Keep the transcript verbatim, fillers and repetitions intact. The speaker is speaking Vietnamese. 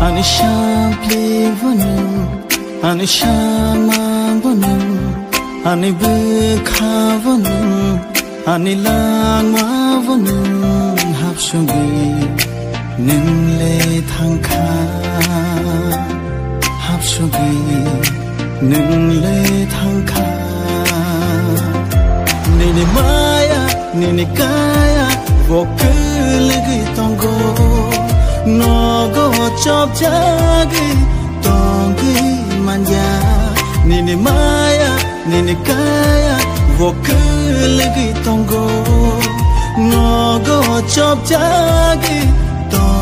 Ani shampli vonu, ani shamam vonu, ani bukha vonu, ani langwa vonu, hapsugi nimle thangkha, hapsugi nimle thangkha. Nini maya, nini kaya, vokuli tongo. No go chop jagi tongi manja nini maya nini kaya vokuli tongo no go chop jagi tongi